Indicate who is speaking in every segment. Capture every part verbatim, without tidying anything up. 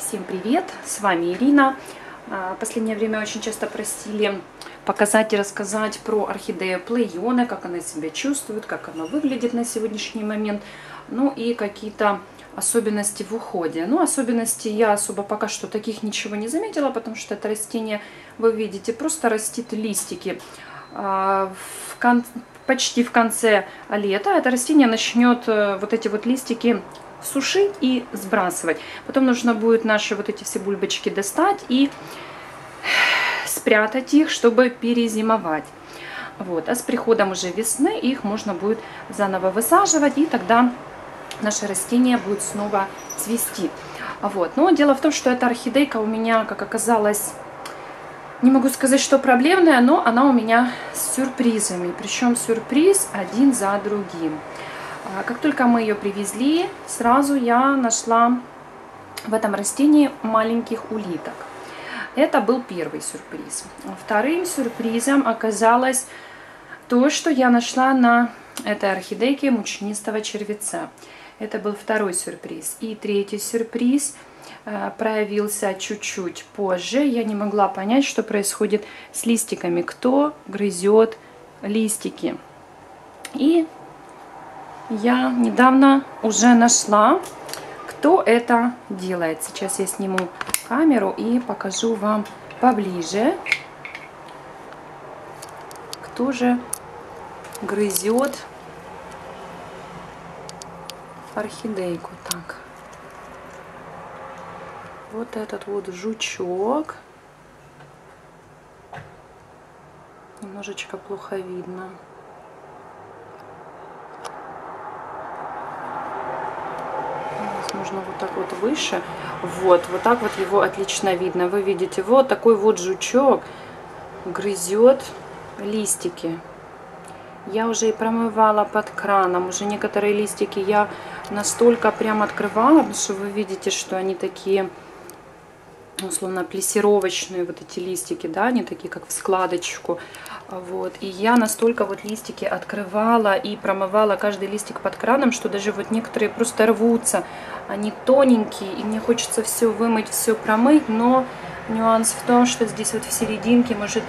Speaker 1: Всем привет! С вами Ирина. В последнее время очень часто просили показать и рассказать про орхидею Плейоне, как она себя чувствует, как она выглядит на сегодняшний момент, ну и какие-то особенности в уходе. Ну, особенности я особо пока что таких ничего не заметила, потому что это растение, вы видите, просто растит листики. В кон... Почти в конце лета это растение начнет вот эти вот листики сушить и сбрасывать. Потом нужно будет наши вот эти все бульбочки достать и спрятать их, чтобы перезимовать. Вот. А с приходом уже весны их можно будет заново высаживать, и тогда наше растение будет снова цвести. Вот. Но дело в том, что эта орхидейка у меня, как оказалось, не могу сказать, что проблемная, но она у меня с сюрпризами. Причем сюрприз один за другим. Как только мы ее привезли, сразу я нашла в этом растении маленьких улиток. Это был первый сюрприз. Вторым сюрпризом оказалось то, что я нашла на этой орхидейке мучнистого червеца. Это был второй сюрприз. И третий сюрприз проявился чуть-чуть позже. Я не могла понять, что происходит с листиками, кто грызет листики. И я недавно уже нашла, кто это делает. Сейчас я сниму камеру и покажу вам поближе, кто же грызет орхидейку. Так, вот этот вот жучок. Немножечко плохо видно. Нужно вот так вот выше. Вот, вот так вот его отлично видно. Вы видите, вот такой вот жучок грызет листики. Я уже и промывала под краном. Уже некоторые листики я настолько прям открывала, потому что вы видите, что они такие, условно, плессировочные, вот эти листики, да, они такие, как в складочку. Вот, и я настолько вот листики открывала и промывала каждый листик под краном, что даже вот некоторые просто рвутся. Они тоненькие, и мне хочется все вымыть, все промыть, но нюанс в том, что здесь вот в серединке, может,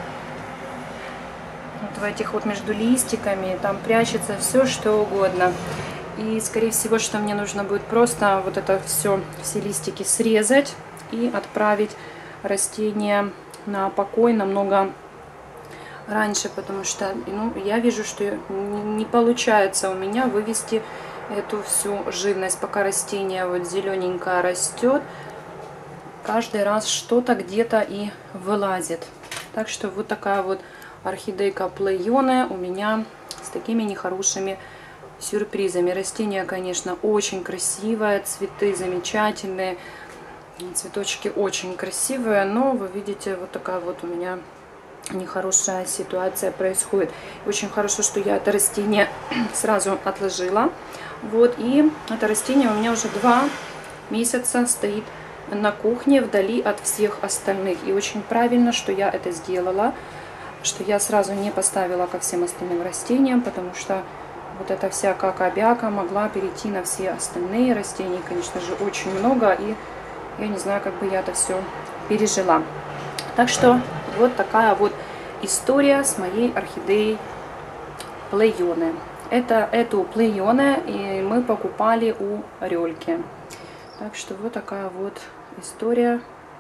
Speaker 1: вот в этих вот между листиками, там прячется все, что угодно. И, скорее всего, что мне нужно будет просто вот это все, все листики срезать и отправить растение на покой намного раньше, потому что, ну, я вижу, что не получается у меня вывести эту всю живность, пока растение вот зелененькое растет. Каждый раз что-то где-то и вылазит. Так что вот такая вот орхидейка Плейоне у меня с такими нехорошими сюрпризами. Растение, конечно, очень красивое, цветы замечательные, цветочки очень красивые, но вы видите, вот такая вот у меня нехорошая ситуация происходит. Очень хорошо, что я это растение сразу отложила. Вот, и это растение у меня уже два месяца стоит на кухне вдали от всех остальных. И очень правильно, что я это сделала, что я сразу не поставила ко всем остальным растениям, потому что вот эта вся кака-бяка могла перейти на все остальные растения. Конечно же, очень много, и я не знаю, как бы я это все пережила. Так что вот такая вот история с моей орхидеей Плейоне. Это, эту Плейоне и мы покупали у Рёльки. Так что вот такая вот история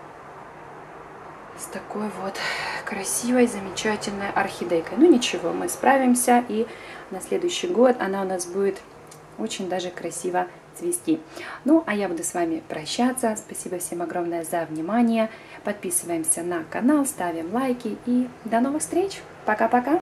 Speaker 1: с такой вот красивой, замечательной орхидейкой. Ну ничего, мы справимся, и на следующий год она у нас будет очень даже красиво цвести. Ну, а я буду с вами прощаться. Спасибо всем огромное за внимание. Подписываемся на канал, ставим лайки и до новых встреч. Пока-пока!